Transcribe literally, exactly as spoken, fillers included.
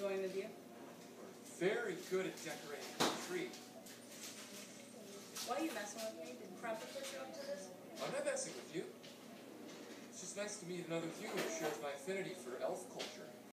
enjoying the view? Very good at decorating the tree. Why are you messing with me? Did Crumpet put you up to this? I'm not messing with you. It's just nice to meet another viewer who shares my affinity for elf culture.